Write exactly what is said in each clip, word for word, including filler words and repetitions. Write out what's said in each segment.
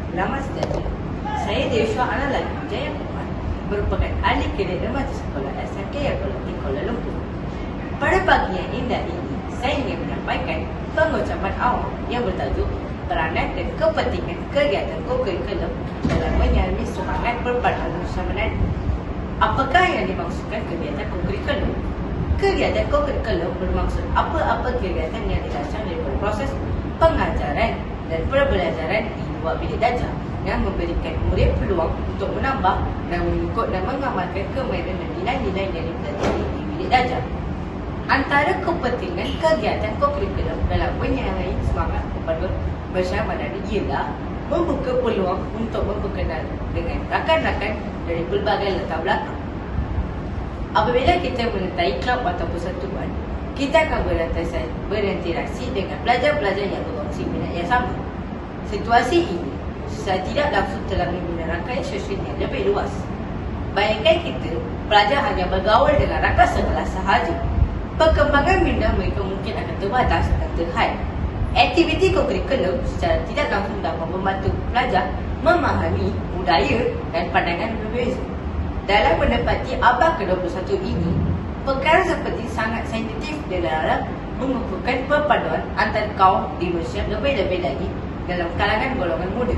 Selamat sejahtera. Saya Devshua Analagi Jayakumar, merupakan ahli kedir remaja sekolah S M K Yakult di Kuala Lumpur. Pada pagi yang indah ini, saya ingin menyampaikan pengucapan awam yang bertajuk peranan dan kepentingan kegiatan kokurikulum dalam menyalami semangat perpaduan Malaysia Menadi. Apakah yang dimaksudkan kegiatan kokurikulum? Kegiatan kokurikulum bermaksud apa-apa kegiatan yang dirancang daripada proses pengajaran dan pembelajaran di luar bilik darjah yang memberikan murid peluang untuk menambah dan mengikut dan mengamalkan kemahiran dan nilai-nilai yang dipelajari di bilik darjah. Antara kepentingan kegiatan kokurikulum dalam menyalami semangat perpaduan Malaysia Menadi ialah membuka peluang untuk memperkenal dengan rakan-rakan dari pelbagai latar belakang. Apabila kita menyertai kelab atau persatuan, kita akan berinteraksi dengan pelajar-pelajar yang berkongsi minat yang sama. Situasi ini secara tidak langsung telah membina rangkaian sosial yang lebih luas. Bayangkan kita, pelajar hanya bergaul dengan rakan sekelas sahaja. Perkembangan minda mereka mungkin akan terbatas dan terhad. Aktiviti kokurikulum secara tidak langsung dapat membantu pelajar memahami budaya dan pandangan berbeza. Dalam menepati abad ke dua puluh satu ini, perkara seperti sangat sensitif dalam mengukuhkan perpaduan antara kaum di Malaysia, lebih-lebih lagi dalam kalangan golongan muda.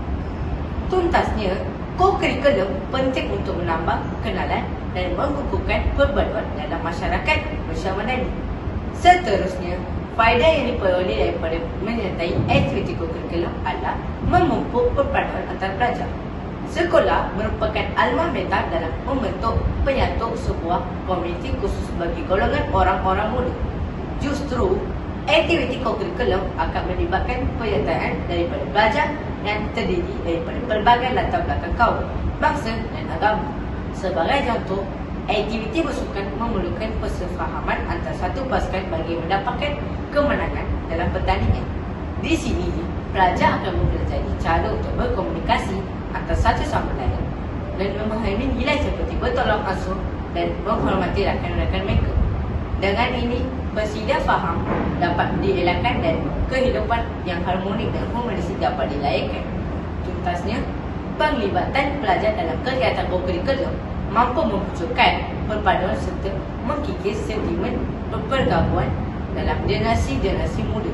Tuntasnya, kokurikulum penting untuk menambah kenalan dan mengukuhkan perpaduan dalam masyarakat Malaysia Menadi. Seterusnya, faedah yang diperoleh daripada menyertai aktiviti kokurikulum adalah memupuk perpaduan antara pelajar. Sekolah merupakan alma mater dalam membentuk penyatu sebuah komuniti khusus bagi golongan orang-orang muda. Justru, aktiviti kokurikulum akan melibatkan penyertaan daripada pelajar yang terdiri daripada pelbagai latar belakang kaum, bangsa dan agama. Sebagai contoh, aktiviti bersukan memerlukan persefahaman antara satu pasukan bagi mendapatkan kemenangan dalam pertandingan. Di sini, pelajar akan mempelajari cara untuk berkomunikasi antara satu sama lain dan memahami nilai seperti bertolak ansur dan menghormati rakan-rakan mereka. Dengan ini, persedia faham dapat dielakkan dan kehidupan yang harmonik dan komunikasi dapat dilayakan. Tuntasnya, penglibatan pelajar dalam kegiatan kokurikulum mampu memunculkan perpaduan serta mengkikis sentimen pergabungan dalam generasi-generasi muda.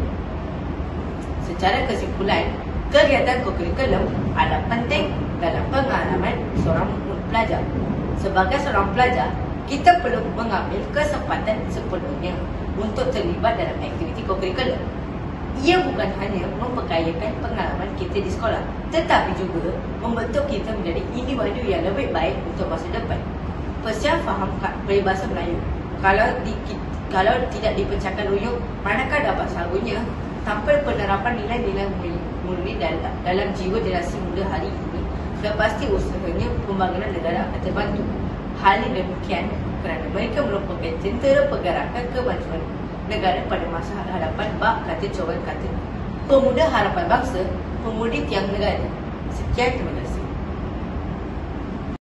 Secara kesimpulan, kegiatan kokurikulum adalah penting dalam pengalaman seorang pelajar. Sebagai seorang pelajar, kita perlu mengambil kesempatan sepenuhnya untuk terlibat dalam aktiviti kokurikulum. Ia bukan hanya memperkayakan pengalaman kita di sekolah, tetapi juga membentuk kita menjadi individu yang lebih baik untuk masa depan. Persiap faham peribahasa Melayu, kalau di, kalau tidak dipecahkan ruyuk, manakah dapat sanggunya? Tanpa penerapan nilai-nilai murni dalam, dalam jiwa generasi muda hari ini, sudah pasti usahanya pembangunan negara akan terbantu. Hal ini demikian kerana mereka merupakan tentera pergerakan kemajuan negara pada masa hadapan bak kata corang kata pemuda harapan bangsa, pemudi tiang negara. Sekian, terima kasih.